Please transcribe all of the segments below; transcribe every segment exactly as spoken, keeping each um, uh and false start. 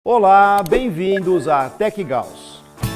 Olá, bem-vindos à TecGauss.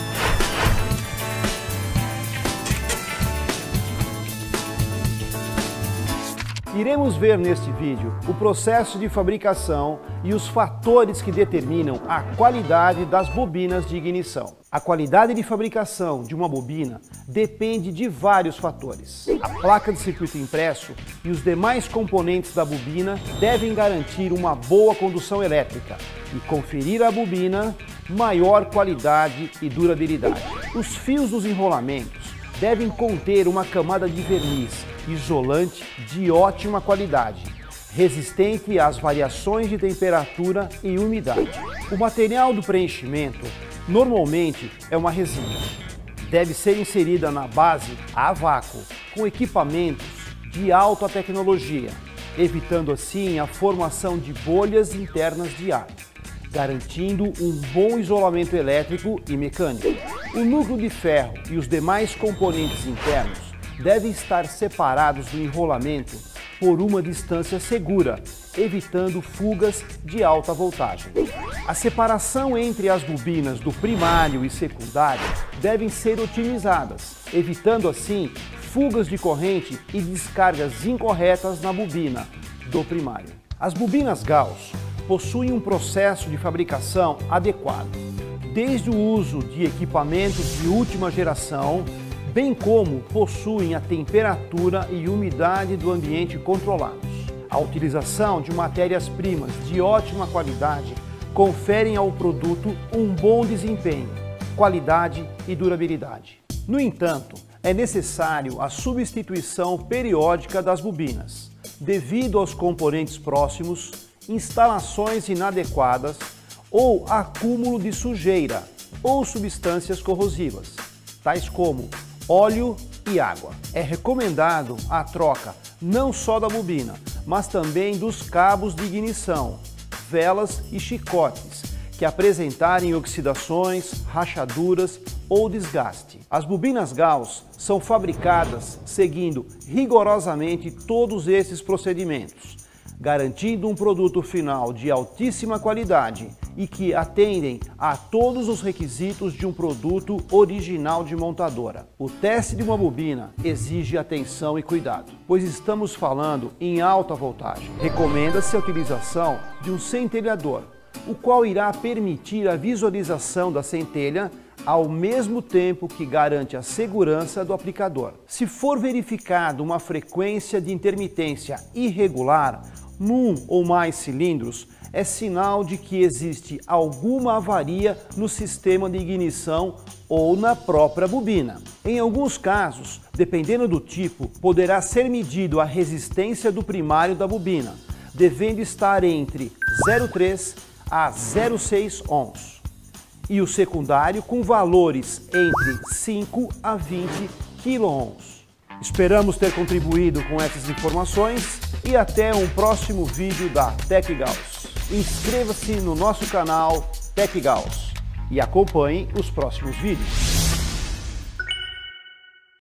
Iremos ver neste vídeo o processo de fabricação e os fatores que determinam a qualidade das bobinas de ignição. A qualidade de fabricação de uma bobina depende de vários fatores. A placa de circuito impresso e os demais componentes da bobina devem garantir uma boa condução elétrica e conferir à bobina maior qualidade e durabilidade. Os fios dos enrolamentos devem conter uma camada de verniz isolante de ótima qualidade, resistente às variações de temperatura e umidade. O material do preenchimento normalmente é uma resina. Deve ser inserida na base a vácuo, com equipamentos de alta tecnologia, evitando assim a formação de bolhas internas de ar, garantindo um bom isolamento elétrico e mecânico. O núcleo de ferro e os demais componentes internos devem estar separados do enrolamento por uma distância segura, evitando fugas de alta voltagem. A separação entre as bobinas do primário e secundário devem ser otimizadas, evitando assim fugas de corrente e descargas incorretas na bobina do primário. As bobinas Gauss possuem um processo de fabricação adequado, desde o uso de equipamentos de última geração, bem como possuem a temperatura e umidade do ambiente controlados. A utilização de matérias-primas de ótima qualidade conferem ao produto um bom desempenho, qualidade e durabilidade. No entanto, é necessário a substituição periódica das bobinas, devido aos componentes próximos, instalações inadequadas ou acúmulo de sujeira ou substâncias corrosivas, tais como óleo e água. É recomendado a troca não só da bobina, mas também dos cabos de ignição, velas e chicotes que apresentarem oxidações, rachaduras ou desgaste. As bobinas Gauss são fabricadas seguindo rigorosamente todos esses procedimentos, garantindo um produto final de altíssima qualidade e que atendem a todos os requisitos de um produto original de montadora. O teste de uma bobina exige atenção e cuidado, pois estamos falando em alta voltagem. Recomenda-se a utilização de um centelhador, o qual irá permitir a visualização da centelha ao mesmo tempo que garante a segurança do aplicador. Se for verificado uma frequência de intermitência irregular num ou mais cilindros, é sinal de que existe alguma avaria no sistema de ignição ou na própria bobina. Em alguns casos, dependendo do tipo, poderá ser medido a resistência do primário da bobina, devendo estar entre zero vírgula três a zero vírgula seis ohms, e o secundário com valores entre cinco a vinte quiloohms. Esperamos ter contribuído com essas informações e até um próximo vídeo da TecGauss. Inscreva-se no nosso canal TecGauss e acompanhe os próximos vídeos.